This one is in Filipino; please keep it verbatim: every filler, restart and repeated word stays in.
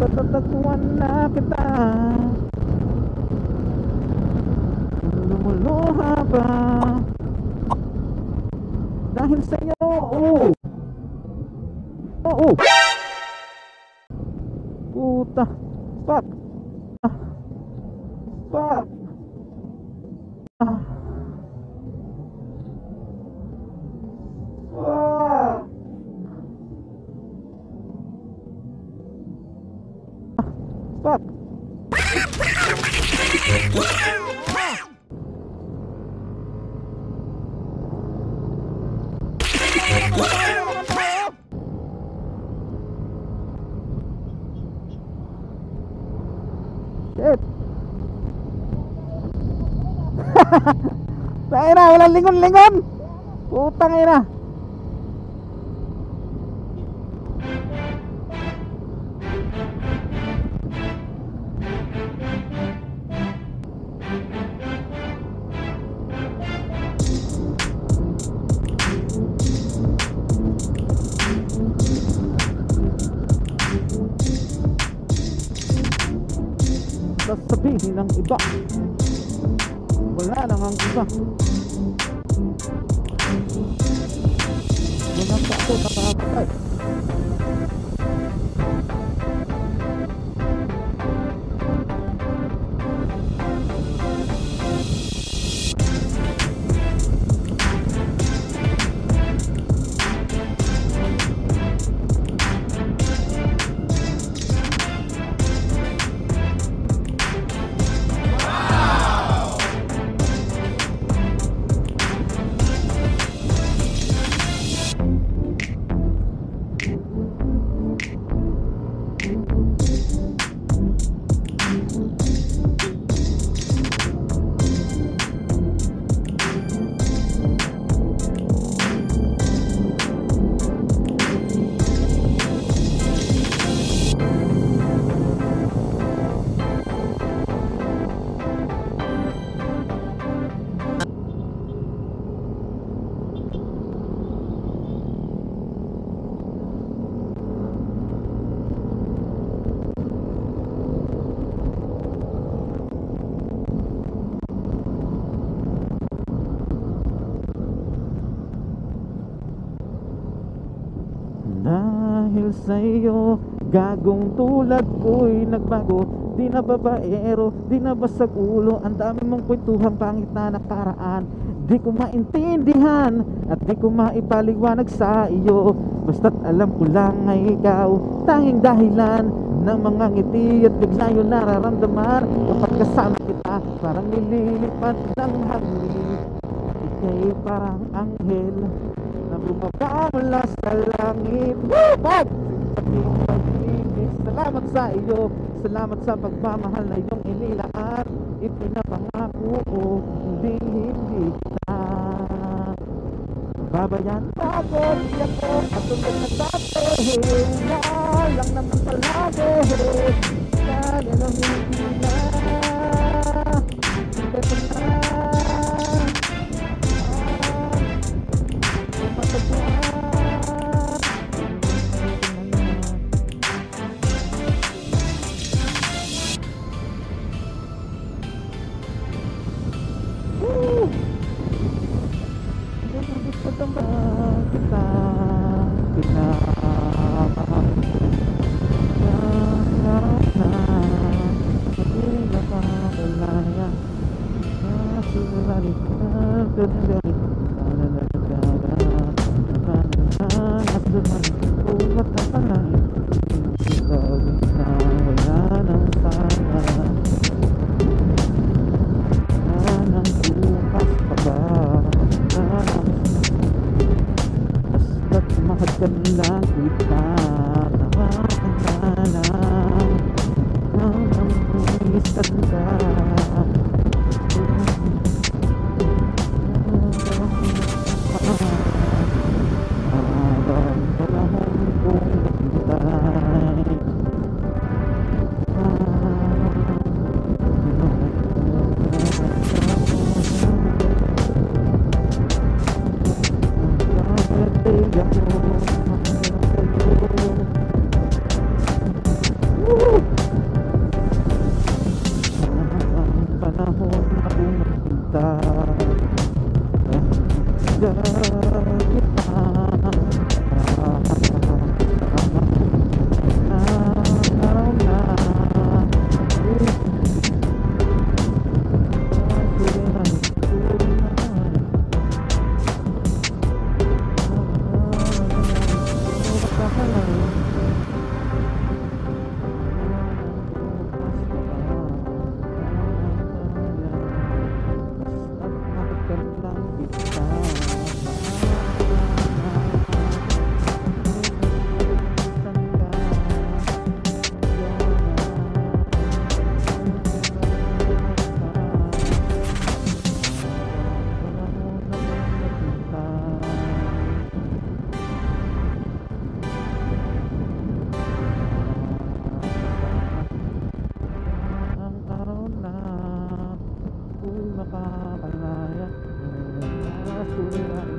Matatagpuan na kita, lumuluha pa dahil sa'yo. Oo, oo, puta, fuck, ah, fuck, ah, fuck, fuck. Shit. Tayo na, walang lingon-lingon. Putang ina. Sasabihin ng iba, wala nang ang iba. Wala pa ako nakakapatay. Dahil sa'yo, gagong tulad ko'y nagbago. Di na babaero, di na basag ulo. Ang dami mong kwentuhang pangit na nakaraan. Di ko maintindihan at di ko maipaliwanag sa iyo. Basta't alam ko lang ay ikaw, tanging dahilan ng mga ngiti at bigla yung nararamdaman. Kapag kasama kita, parang nililipad ng hangin. Ika'y parang anghel na bumaba mula sa langit. Woo! Pag! Pag-ibig, salamat sa iyo. Salamat sa pagmamahal na iyong inilaan. Ipinapangako ko, hindi, hindi kita babayan. Pagod, di ako katulad na dati. Na lang naman palagi. Kaya lang hindi na. Hindi ko na. Kita mahal lang kita, nakakala ang isat ka. Woo! tunay na